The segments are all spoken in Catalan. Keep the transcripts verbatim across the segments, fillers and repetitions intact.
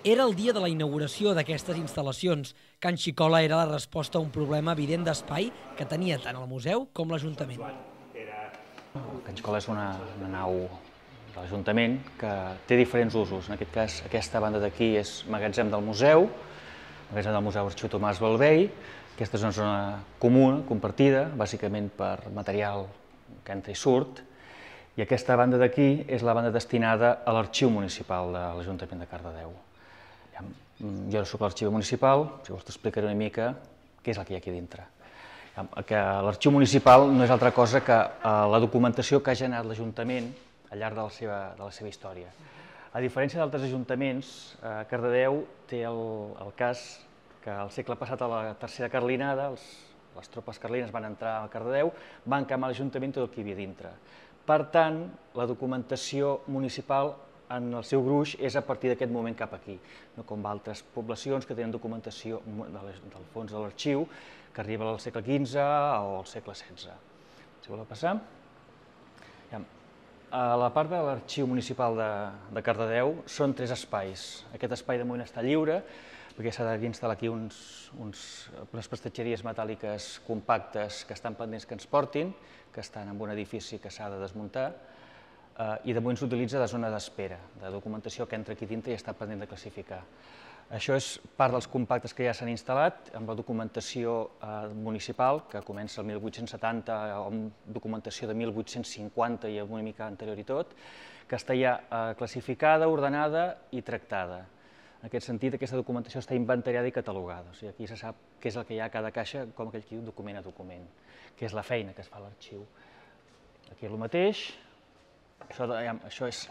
Era el dia de la inauguració d'aquestes instal·lacions. Can Xicola era la resposta a un problema evident d'espai que tenia tant el museu com l'Ajuntament. Can Xicola és una, una nau de l'Ajuntament que té diferents usos. En aquest cas, aquesta banda d'aquí és magatzem del museu, magatzem del Museu Arxiu Tomàs Balvei. Aquesta és una zona comuna, compartida, bàsicament per material que entra i surt. I aquesta banda d'aquí és la banda destinada a l'Arxiu Municipal de l'Ajuntament de Cardedeu. Jo no soc l'arxiver municipal, si vols t'explicaré una mica què és el que hi ha aquí dintre. L'Arxiu Municipal no és altra cosa que la documentació que ha generat l'Ajuntament al llarg de la seva, de la seva història. A diferència d'altres ajuntaments, Cardedeu té el, el cas que al segle passat, a la tercera carlinada, els, les tropes carlines van entrar a Cardedeu, van cremar l'Ajuntament tot el que hi havia dintre. Per tant, la documentació municipal en el seu gruix és a partir d'aquest moment cap aquí, no com altres poblacions que tenen documentació del fons de l'arxiu que arriba al segle quinze o al segle setze. Si voleu passar. A la part de l'arxiu municipal de, de Cardedeu són tres espais. Aquest espai de moment està lliure, perquè s'ha d'instal·lar aquí uns, uns, unes prestatgeries metàl·liques compactes que estan pendents que ens portin, que estan en un edifici que s'ha de desmuntar, i de moment s'utilitza de zona d'espera, de documentació que entra aquí dintre i està pendent de classificar. Això és part dels compactes que ja s'han instal·lat, amb la documentació municipal, que comença el mil vuit-cents setanta, amb documentació de mil vuit-cents cinquanta i una mica anterior i tot, que està ja classificada, ordenada i tractada. En aquest sentit, aquesta documentació està inventariada i catalogada. O sigui, aquí se sap què és el que hi ha a cada caixa, com aquell que diu document a document, que és la feina que es fa a l'arxiu. Aquí és el mateix. Això, això és,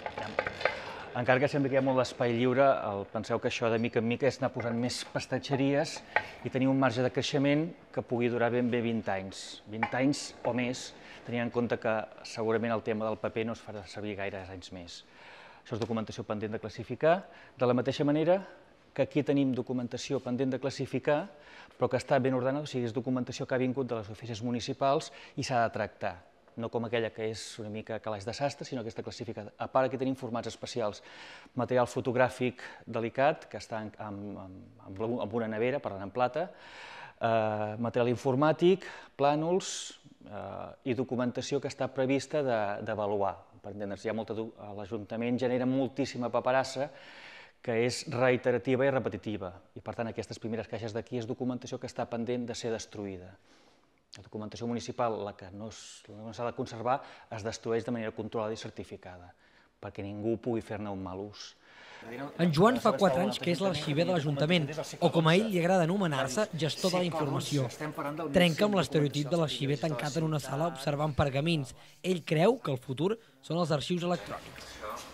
encara que sembla que hi ha molt d'espai lliure, penseu que això de mica en mica és anar posant més prestatgeries i tenir un marge de creixement que pugui durar ben bé vint anys. vint anys o més, tenint en compte que segurament el tema del paper no es farà servir gaires anys més. Això és documentació pendent de classificar, de la mateixa manera que aquí tenim documentació pendent de classificar, però que està ben ordenada, o sigui, és documentació que ha vingut de les oficines municipals i s'ha de tractar. No com aquella que és una mica calaix de sastre, sinó que està classificada. A part, aquí tenim formats especials, material fotogràfic delicat, que està amb una nevera, parlant en plata, material informàtic, plànols i documentació que està prevista d'avaluar. Per entendre's, l'Ajuntament genera moltíssima paperassa que és reiterativa i repetitiva, i per tant aquestes primeres caixes d'aquí és documentació que està pendent de ser destruïda. La documentació municipal, la que no s'ha de conservar, es destrueix de manera controlada i certificada, perquè ningú pugui fer-ne un mal ús. En Joan fa quatre anys que és l'arxiver de l'Ajuntament, o com a ell li agrada anomenar-se, gestor de la informació. Trenca amb l'estereotip de l'arxiver tancat en una sala observant pergamins. Ell creu que el futur són els arxius electrònics.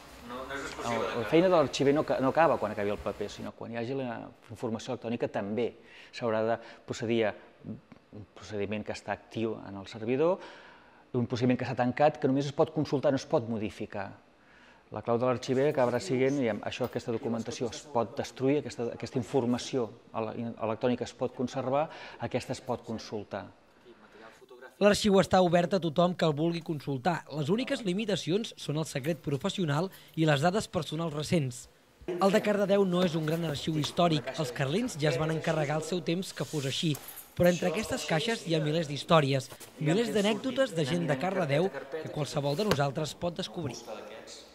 La feina de l'arxiver no acaba quan acabi el paper, sinó quan hi hagi la informació electrònica també s'haurà de procedir a un procediment que està actiu en el servidor, un procediment que s'ha tancat, que només es pot consultar, no es pot modificar. La clau de l'arxiver acabarà sent, això, aquesta documentació es pot destruir, aquesta informació electrònica es pot conservar, aquesta es pot consultar. L'arxiu està obert a tothom que el vulgui consultar. Les úniques limitacions són el secret professional i les dades personals recents. El de Cardedeu no és un gran arxiu històric. Els carlins ja es van encarregar al seu temps que fos així. Però entre aquestes caixes hi ha milers d'històries, milers d'anècdotes de gent de Cardedeu que qualsevol de nosaltres pot descobrir.